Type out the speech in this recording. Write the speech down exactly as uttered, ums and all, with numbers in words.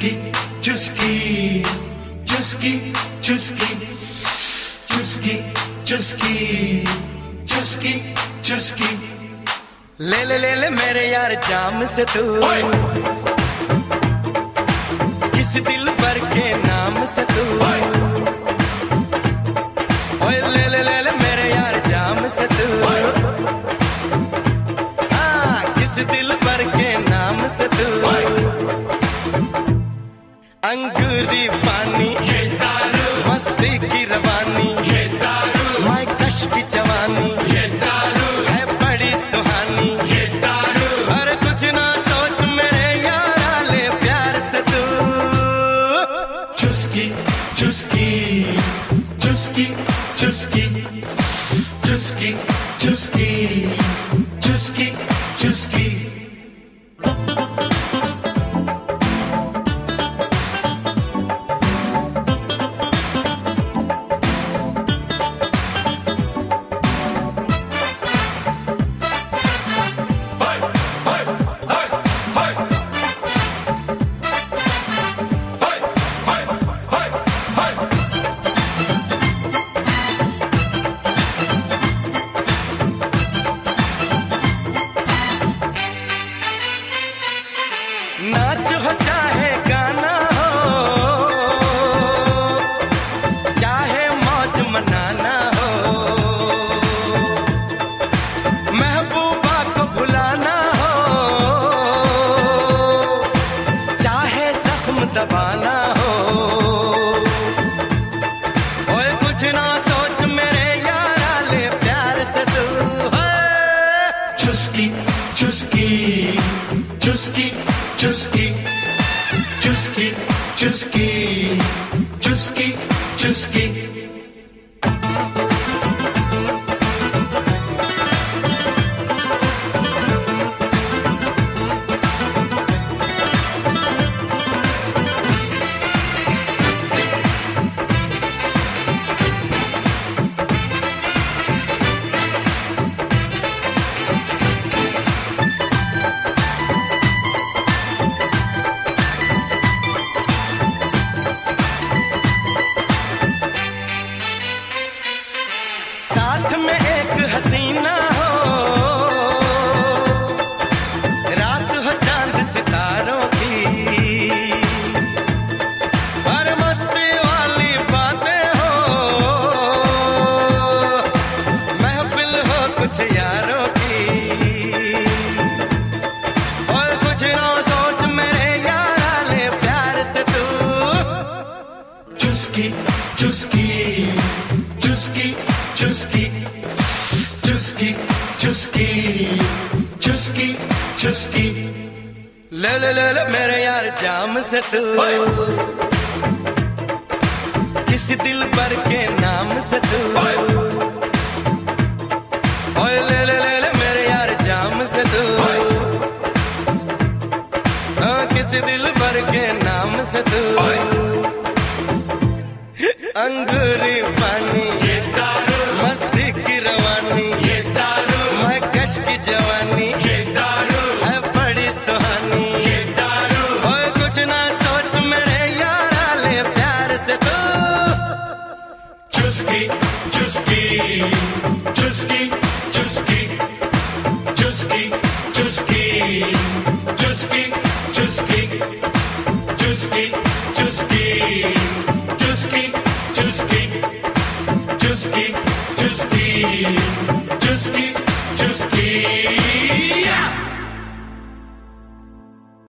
Chuski, Chuski, Chuski, Chuski, Chuski, Chuski, Chuski, Chuski. ले ले ले ले मेरे यार जाम से तू, किसी दिल भर के नाम से तू, ओए ले ले ले ले मेरे यार जाम से तू, हाँ किसी दिल भर के नाम से तू, अंगूरी पानी ये दारू, मस्ती की रवानी ये दारू, मैं कश की जवानी ये दारू, है बड़ी सुहानी ये दारू, अरे कुछ ना सोच मेरे यारा ले प्यार से तू। Chuski, Chuski, Chuski, Chuski, Chuski, Chuski, Chuski, Chuski. नाच हो चाहे गाना हो, चाहे मौज मनाना हो, महबूबा को भुलाना हो, चाहे जख्म दबाना हो, ओए कुछ ना सोच मेरे यारा ले प्यार से तू। Chuski, Chuski, Chuski, Chuski, Chuski, Chuski, Chuski, Chuski. साथ में एक हसीना हो, रात हो चांद सितारों की, और मस्ती वाली बातें हो, महफिल हो कुछ यारों की, और कुछ ना सोच मेरे यारा ले प्यार से तू। Chuski, Chuski, Chuski, Chuski, Chuski, Chuski, Chuski, Chuski. ले ले ले ले मेरे यार जाम से तू, किसी दिल भर के नाम से तू, ओए ले ले ले ले मेरे यार जाम से तू, हाँ किसी दिल भर के नाम से तू, अंगूरी पानी ये दारू, मस्ती की रवानी ये दारू, मैं कश की जवानी ये दारू, है बड़ी सुहानी ये दारू, ओए कुछ ना सोच मेरे यारा ले प्यार से तू। Chuski, Chuski, Chuski, Chuski, Chuski, Chuski, Chuski, Chuski, Chuski, Chuski, Chuski, Chuski, Chuski, Chuski.